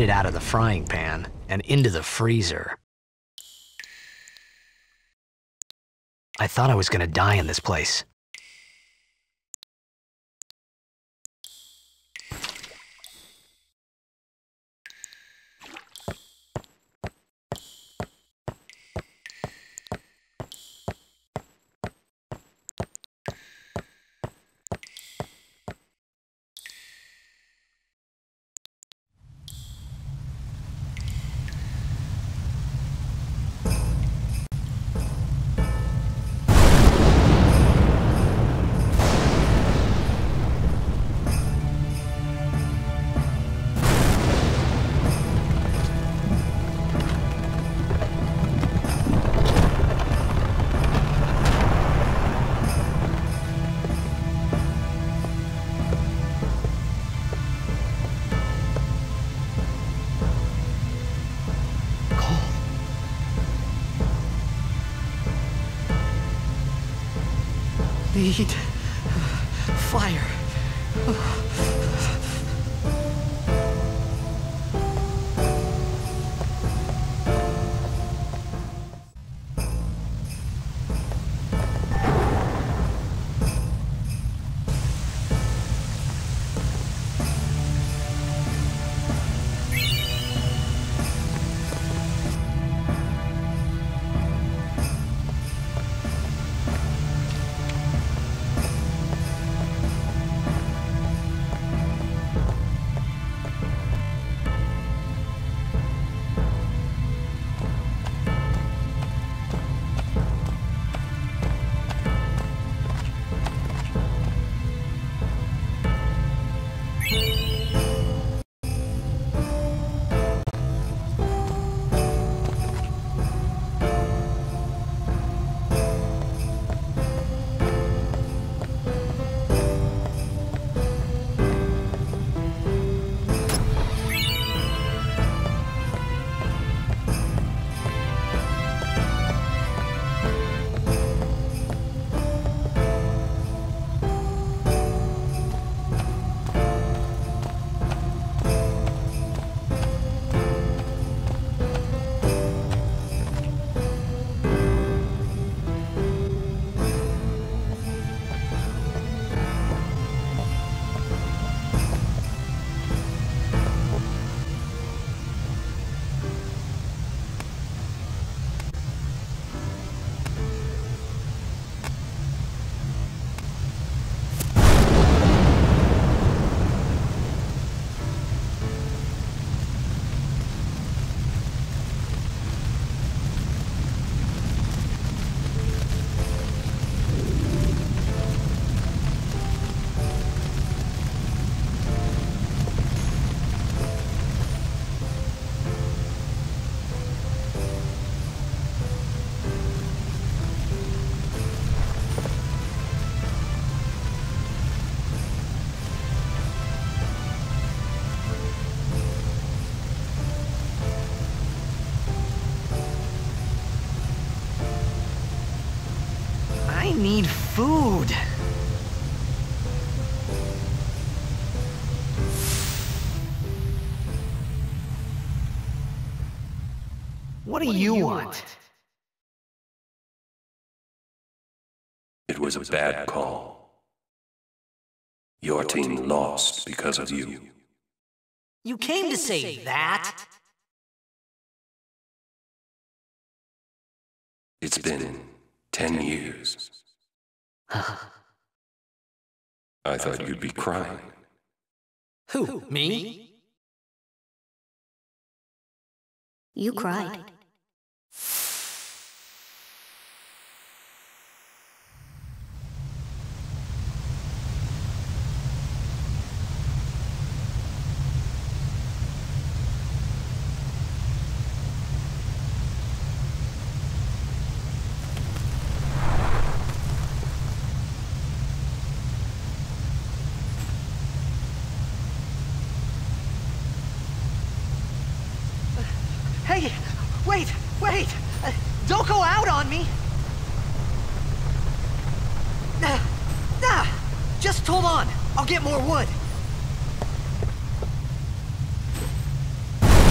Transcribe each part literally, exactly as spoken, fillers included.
it out of the frying pan and into the freezer. I thought I was gonna die in this place. Need fire. I need food. What do, what do you, you want? want? It was a bad call. Your team lost because of you. You came to say that? It's been ten years. I thought you'd be crying. Who, me? You cried. Hey, wait, wait! Uh, don't go out on me! Nah, nah! Just hold on, I'll get more wood.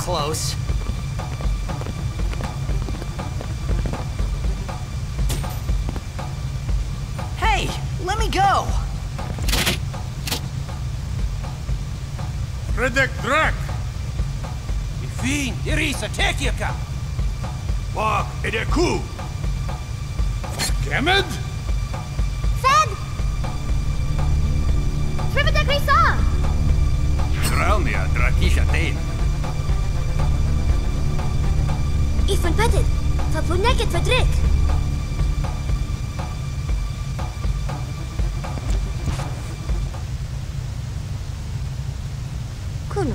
close. Hey, let me go! Fredek Drak! Fin, Irisa, Tekiaka! Wag Edeku! Gemed? Fed! Trivida Grisa! Sraumia, Drakisha Tain. Ifan Petit! Fapuneket Fadrik! Kuno.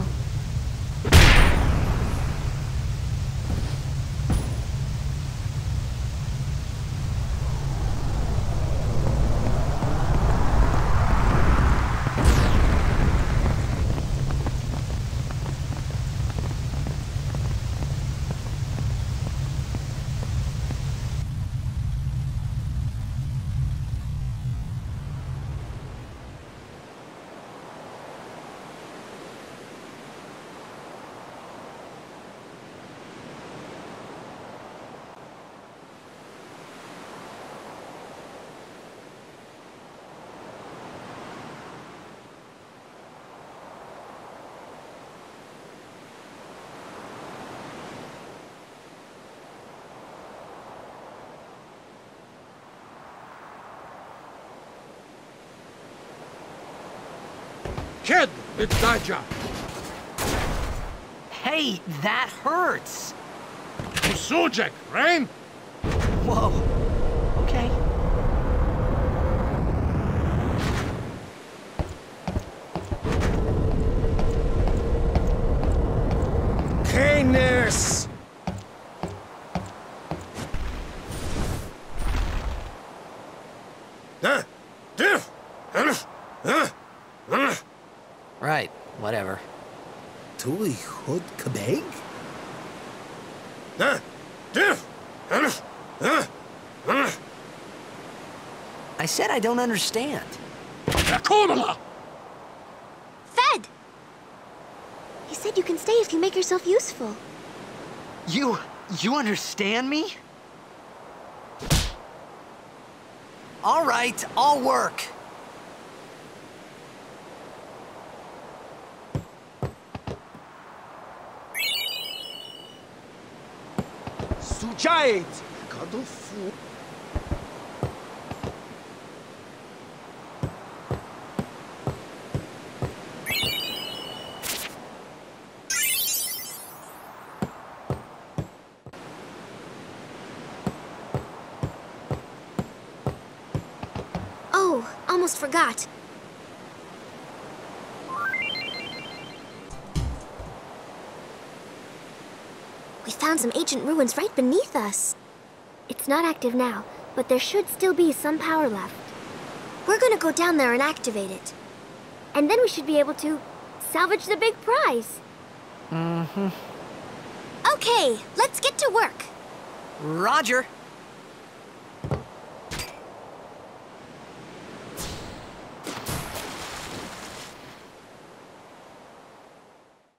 Kid! It's Daja! Hey, that hurts! Sujek, Rain? Whoa. Okay. Canis! Right, whatever. Tuli Hood Kabeg? I said I don't understand. Yakonala! Fed! He said you can stay if you make yourself useful. You... you understand me? All right, I'll work. Sujait! Kadofu! Oh, almost forgot. We found some ancient ruins right beneath us. It's not active now, but there should still be some power left. We're gonna go down there and activate it. And then we should be able to salvage the big prize. Mm-hmm. Okay, let's get to work. Roger.